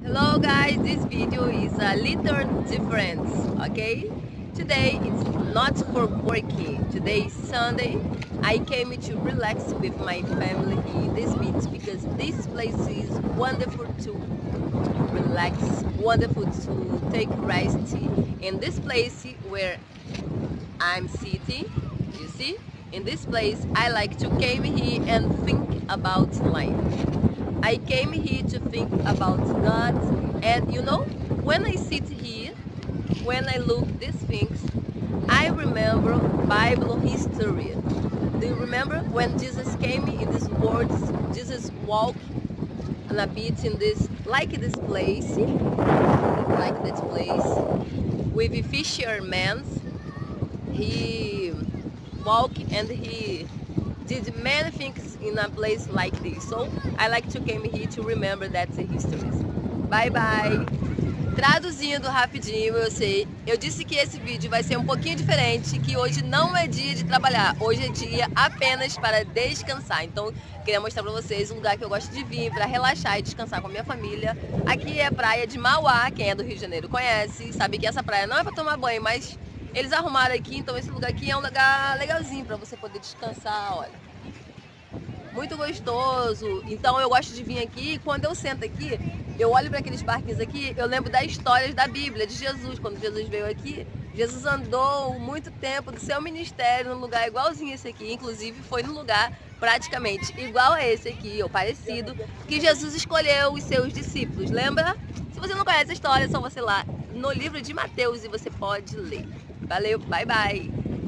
Hello guys, this video is a little different, okay? Today it's not for working. Today is Sunday. I came to relax with my family in this beach because this place is wonderful to relax, wonderful to take rest. In this place where I'm sitting, you see? In this place I like to came here and think about life. I came here to think about God, and you know, when I sit here, when I look these things, I remember Bible history. Do you remember when Jesus came in this world? Jesus walked on a beach in this, like this place, with fishermen. He walked and he did many things in a place like this. So I like to come here to remember that history. Bye bye. Traduzindo rapidinho, eu disse que esse vídeo vai ser um pouquinho diferente, que hoje não é dia de trabalhar, hoje é dia apenas para descansar. Então, queria mostrar para vocês um lugar que eu gosto de vir para relaxar e descansar com a minha família. Aqui é a praia de Mauá, quem é do Rio de Janeiro conhece, sabe que essa praia não é para tomar banho, mas eles arrumaram aqui, então esse lugar aqui é um lugar legalzinho para você poder descansar, olha. Muito gostoso. Então eu gosto de vir aqui e quando eu sento aqui, eu olho para aqueles barquinhos aqui, eu lembro das histórias da Bíblia, de Jesus. Quando Jesus veio aqui, Jesus andou muito tempo do seu ministério num lugar igualzinho esse aqui. Inclusive foi num lugar praticamente igual a esse aqui, ou parecido, que Jesus escolheu os seus discípulos. Lembra? Se você não conhece a história, é só você ir lá no livro de Mateus e você pode ler. Valeu, bye bye!